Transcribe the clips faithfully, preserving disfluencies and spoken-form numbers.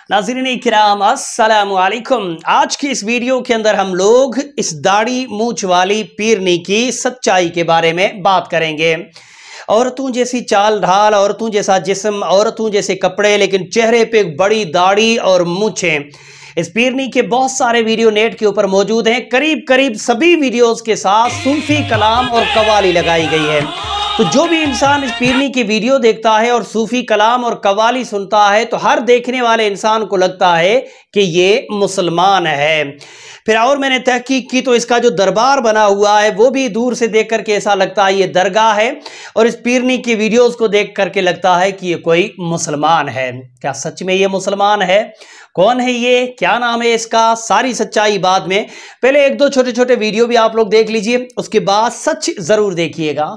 नाज़रीन इकराम अस्सलामु अलैकुम। आज की इस वीडियो के अंदर हम लोग इस दाढ़ी मूंछ वाली पीरनी की सच्चाई के बारे में बात करेंगे। औरतों जैसी चाल ढाल, औरतों जैसा जिस्म, औरतों जैसे कपड़े, लेकिन चेहरे पे बड़ी दाढ़ी और मूंछें। इस पीरनी के बहुत सारे वीडियो नेट के ऊपर मौजूद हैं। करीब करीब सभी वीडियोस के साथ सूफी कलाम और कवाली लगाई गई है। तो जो भी इंसान इस पीरनी की वीडियो देखता है और सूफी कलाम और कवाली सुनता है तो हर देखने वाले इंसान को लगता है कि ये मुसलमान है। फिर और मैंने तहकीक की तो इसका जो दरबार बना हुआ है वो भी दूर से देख करके ऐसा लगता है ये दरगाह है, और इस पीरनी की वीडियोस को देख करके लगता है कि ये कोई मुसलमान है। क्या सच में ये मुसलमान है? कौन है ये? क्या नाम है इसका? सारी सच्चाई बाद में। पहले एक दो छोटे छोटे वीडियो भी आप लोग देख लीजिए, उसके बाद सच जरूर देखिएगा।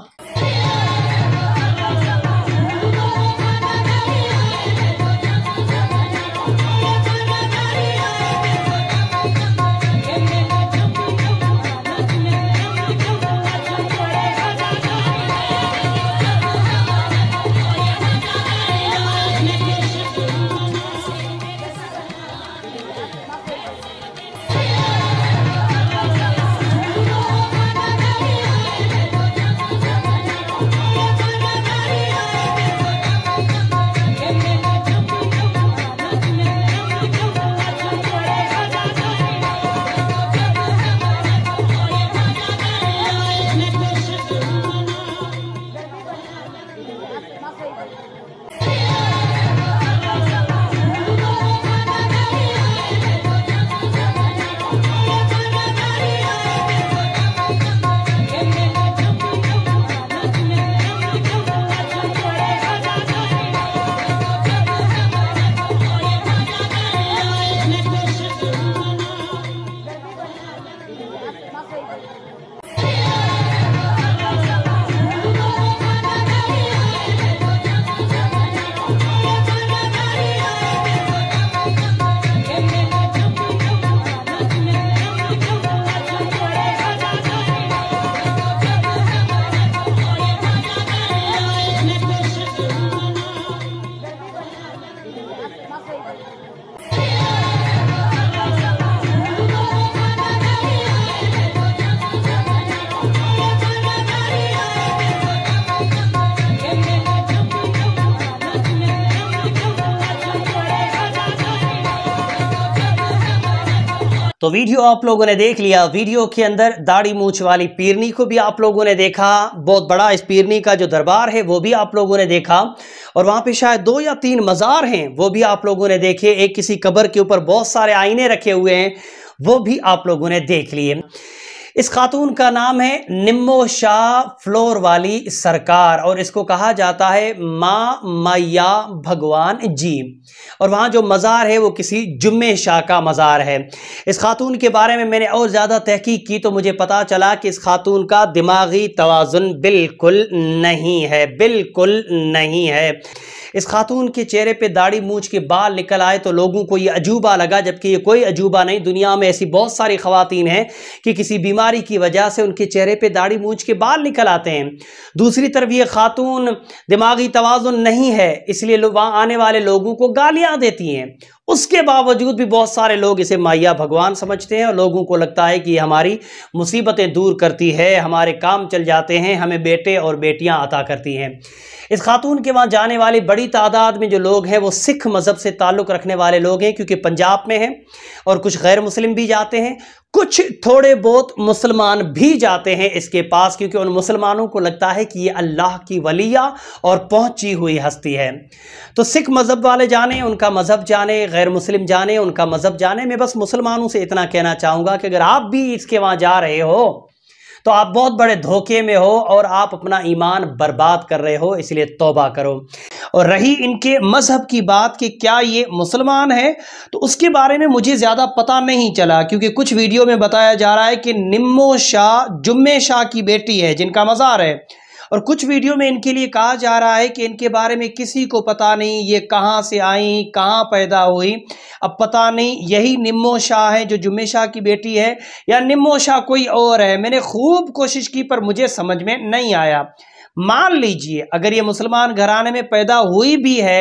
तो वीडियो आप लोगों ने देख लिया। वीडियो के अंदर दाढ़ी मूंछ वाली पीरनी को भी आप लोगों ने देखा, बहुत बड़ा इस पीरनी का जो दरबार है वो भी आप लोगों ने देखा, और वहाँ पे शायद दो या तीन मज़ार हैं वो भी आप लोगों ने देखे। एक किसी कब्र के ऊपर बहुत सारे आईने रखे हुए हैं वो भी आप लोगों ने देख लिए। इस खातून का नाम है निम्मो शाह फ्लोर वाली सरकार, और इसको कहा जाता है माँ मैया भगवान जी। और वहाँ जो मज़ार है वो किसी जुम्मे शाह का मज़ार है। इस खातून के बारे में मैंने और ज़्यादा तहकीक की तो मुझे पता चला कि इस खातून का दिमागी तवाज़ुन बिल्कुल नहीं है, बिल्कुल नहीं है। इस खातून के चेहरे पे दाढ़ी मूंछ के बाल निकल आए तो लोगों को ये अजूबा लगा, जबकि ये कोई अजूबा नहीं। दुनिया में ऐसी बहुत सारी ख़वातीन हैं कि किसी बीमारी की वजह से उनके चेहरे पे दाढ़ी मूंछ के बाल निकल आते हैं। दूसरी तरफ ये खातून दिमागी तवाज़ुन नहीं है, इसलिए वहाँ आने वाले लोगों को गालियाँ देती हैं। उसके बावजूद भी बहुत सारे लोग इसे मैया भगवान समझते हैं और लोगों को लगता है कि हमारी मुसीबतें दूर करती है, हमारे काम चल जाते हैं, हमें बेटे और बेटियां अता करती हैं। इस खातून के वहाँ जाने वाली बड़ी तादाद में जो लोग हैं वो सिख मज़हब से ताल्लुक़ रखने वाले लोग हैं, क्योंकि पंजाब में हैं, और कुछ गैर मुस्लिम भी जाते हैं, कुछ थोड़े बहुत मुसलमान भी जाते हैं इसके पास, क्योंकि उन मुसलमानों को लगता है कि ये अल्लाह की वलिया और पहुंची हुई हस्ती है। तो सिख मज़हब वाले जाने, उनका मज़हब जाने, गैर मुस्लिम जाने, उनका मज़हब जाने। मैं बस मुसलमानों से इतना कहना चाहूँगा कि अगर आप भी इसके वहाँ जा रहे हो तो आप बहुत बड़े धोखे में हो और आप अपना ईमान बर्बाद कर रहे हो, इसलिए तौबा करो। और रही इनके मजहब की बात कि क्या ये मुसलमान है, तो उसके बारे में मुझे ज़्यादा पता नहीं चला, क्योंकि कुछ वीडियो में बताया जा रहा है कि निम्मो शाह जुम्मे शाह की बेटी है जिनका मज़ार है, और कुछ वीडियो में इनके लिए कहा जा रहा है कि इनके बारे में किसी को पता नहीं, ये कहाँ से आई, कहाँ पैदा हुई। अब पता नहीं यही निम्मो शाह है जो जुम्मे शाह की बेटी है, या निम्मो शाह कोई और है। मैंने खूब कोशिश की पर मुझे समझ में नहीं आया। मान लीजिए अगर ये मुसलमान घराने में पैदा हुई भी है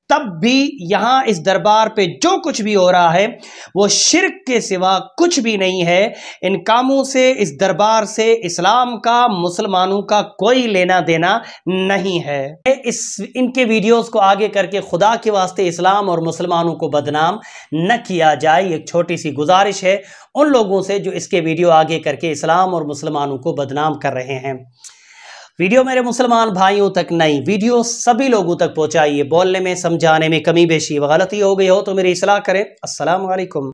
तब भी यहाँ इस दरबार पे जो कुछ भी हो रहा है वो शिर्क के सिवा कुछ भी नहीं है। इन कामों से, इस दरबार से इस्लाम का, मुसलमानों का कोई लेना देना नहीं है। इस इनके वीडियोस को आगे करके खुदा के वास्ते इस्लाम और मुसलमानों को बदनाम न किया जाए, एक छोटी सी गुजारिश है उन लोगों से जो इसके वीडियो आगे करके इस्लाम और मुसलमानों को बदनाम कर रहे हैं। वीडियो मेरे मुसलमान भाइयों तक नहीं, वीडियो सभी लोगों तक पहुंचाइए। बोलने में, समझाने में कमी बेशी व गलती हो गई हो तो मेरी इस्लाह करें। अस्सलाम वालेकुम।